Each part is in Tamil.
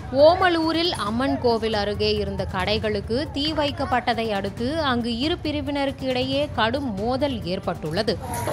ஓமலூரில் அம்மன் கோவில் அருகே இருந்த கடைகளுக்கு தீ வைக்கப்பட்டதை அடுத்து அங்கு இரு பிரிவினருக்கு இடையே கடும் மோதல் ஏற்பட்டுள்ளது.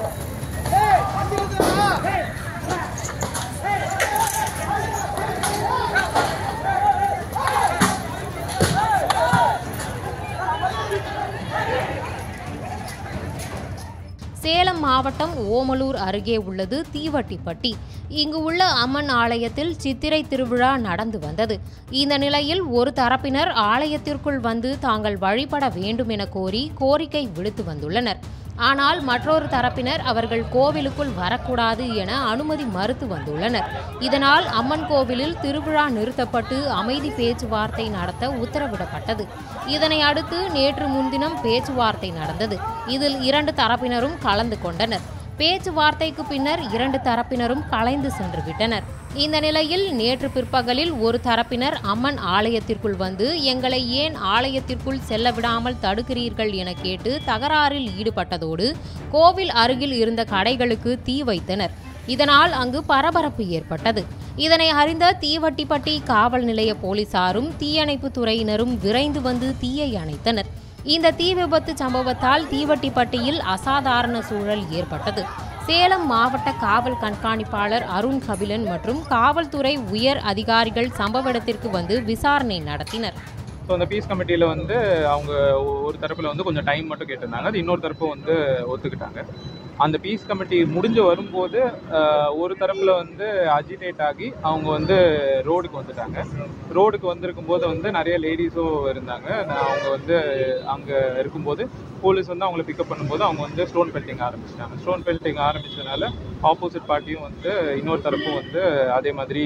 சேலம் மாவட்டம் ஓமலூர் அருகே உள்ளது தீவட்டிப்பட்டி. இங்கு உள்ள அம்மன் ஆலயத்தில் சித்திரை திருவிழா நடந்து வந்தது. இந்த நிலையில் ஒரு தரப்பினர் ஆலயத்திற்குள் வந்து தாங்கள் வழிபட வேண்டும் என கோரி கோரிக்கை விடுத்து வந்துள்ளனர். ஆனால் மற்றொரு தரப்பினர் அவர்கள் கோவிலுக்குள் வரக்கூடாது என அனுமதி மறுத்து வந்துள்ளனர். இதனால் அம்மன் கோவிலில் திருவிழா நிறுத்தப்பட்டு அமைதி பேச்சுவார்த்தை நடத்த உத்தரவிடப்பட்டது. இதனை அடுத்து நேற்று முன்தினம் பேச்சுவார்த்தை நடந்தது. இதில் இரண்டு தரப்பினரும் கலந்து கொண்டனர். பேச்சுவார்த்தைக்கு பின்னர் இரண்டு தரப்பினரும் கலைந்து சென்று விட்டனர். இந்த நிலையில் நேற்று பிற்பகலில் ஒரு தரப்பினர் அம்மன் ஆலயத்திற்குள் வந்து எங்களை ஏன் ஆலயத்திற்குள் செல்ல விடாமல் தடுக்கிறீர்கள் என கேட்டு தகராறில் ஈடுபட்டதோடு கோவில் அருகில் இருந்த கடைகளுக்கு தீ வைத்தனர். இதனால் அங்கு பரபரப்பு ஏற்பட்டது. இதனை அறிந்த தீவட்டிப்பட்டி காவல் நிலைய போலீசாரும் தீயணைப்பு துறையினரும் விரைந்து வந்து தீயை அணைத்தனர். இந்த தீ விபத்து சம்பவத்தால் தீவட்டிப்பட்டியில் அசாதாரண சூழல் ஏற்பட்டது. சேலம் மாவட்ட காவல் கண்காணிப்பாளர் அருண் கபிலன் மற்றும் காவல்துறை உயர் அதிகாரிகள் சம்பவ இடத்திற்கு வந்து விசாரணை நடத்தினர். ஸோ அந்த பீஸ் கமிட்டியில் வந்து அவங்க ஒரு தரப்பில் வந்து கொஞ்சம் டைம் மட்டும் கேட்டிருந்தாங்க. அது இன்னொரு தரப்பு வந்து ஒத்துக்கிட்டாங்க. அந்த பீஸ் கமிட்டி முடிஞ்சு வரும்போது ஒரு தரப்பில் வந்து அஜிடேட் ஆகி அவங்க வந்து ரோடுக்கு வந்துட்டாங்க. ரோடுக்கு வந்திருக்கும் போது வந்து நிறைய லேடிஸும் இருந்தாங்க. அவங்க வந்து அங்கே இருக்கும்போது போலீஸ் வந்து அவங்கள பிக்கப் பண்ணும்போது அவங்க வந்து ஸ்டோன் பெல்ட்டிங் ஆரம்பிச்சிட்டாங்க. ஸ்டோன் பெல்ட்டிங் ஆரம்பிச்சதுனால ஆப்போசிட் பார்ட்டியும் வந்து இன்னொரு தரப்பும் வந்து அதே மாதிரி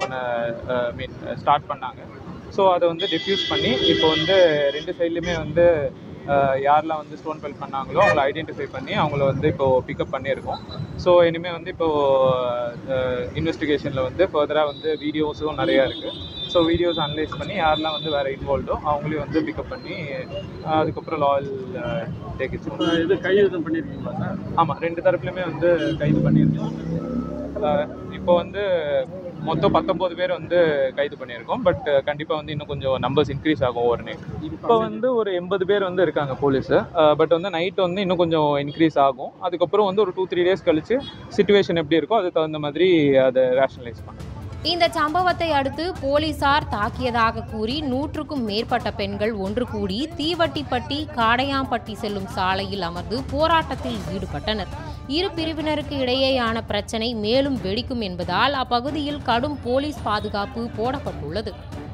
ஸ்டார்ட் பண்ணாங்க. ஸோ அதை வந்து டிஃப்யூஸ் பண்ணி இப்போ வந்து ரெண்டு சைட்லையுமே வந்து யாரெல்லாம் வந்து ஸ்டோன் பெல்ட் பண்ணாங்களோ அவங்கள ஐடென்டிஃபை பண்ணி அவங்கள வந்து இப்போது பிக்கப் பண்ணியிருக்கோம். ஸோ இனிமேல் வந்து இப்போது இன்வெஸ்டிகேஷனில் வந்து ஃபர்தராக வந்து வீடியோஸும் நிறையா இருக்குது. ஸோ வீடியோஸ் அனலைஸ் பண்ணி யாரெல்லாம் வந்து வேறு இன்வால்வ்டோ அவங்களையும் வந்து பிக்கப் பண்ணி அதுக்கப்புறம் லாயல் டேக்கிச்சு. இது கைது பண்ணியிருக்கீங்களா சார்? ஆமாம், ரெண்டு தரப்புலையுமே வந்து கைது பண்ணியிருக்கோம். இப்போ வந்து மொத்தம் 19 பேர் வந்து கைது பண்ணியிருக்கோம். பட் கண்டிப்பாக வந்து இன்னும் கொஞ்சம் நம்பர்ஸ் இன்க்ரீஸ் ஆகும் ஒவ்வொரு நைட். இப்போ வந்து ஒரு 80 பேர் வந்து இருக்காங்க போலீஸு. பட் வந்து நைட் வந்து இன்னும் கொஞ்சம் இன்க்ரீஸ் ஆகும். அதுக்கப்புறம் வந்து ஒரு 2-3 டேஸ் கழிச்சு சிச்சுவேஷன் எப்படி இருக்கோ அதுக்கு தகுந்த மாதிரி அதை ரேஷனலைஸ் பண்ணும். இந்த சம்பவத்தை அடுத்து போலீசார் தாக்கியதாக கூறி 100க்கும் மேற்பட்ட பெண்கள் ஒன்று கூடி தீவட்டிப்பட்டி காடையாம்பட்டி செல்லும் சாலையில் அமர்ந்து போராட்டத்தில் ஈடுபட்டனர். இரு பிரிவினருக்கு இடையேயான பிரச்சனை மேலும் வெடிக்கும் என்பதால் அப்பகுதியில் கடும் போலீஸ் பாதுகாப்பு போடப்பட்டுள்ளது.